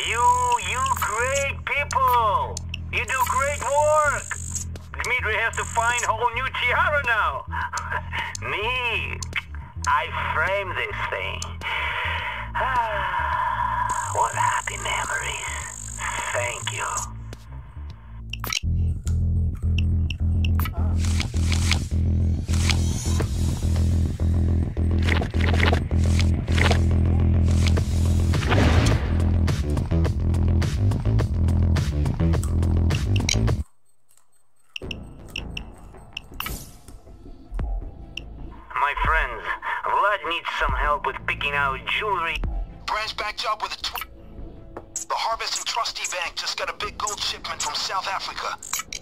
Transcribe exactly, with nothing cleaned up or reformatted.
You, you great people. You do great work. Dmitri has to find a whole new tiara now. Me, I frame this thing. Ah, what happy memories. Thank you. My friends, Vlad needs some help with picking out jewelry. Branch backed up with a tw- The Harvest and Trustee Bank just got a big gold shipment from South Africa.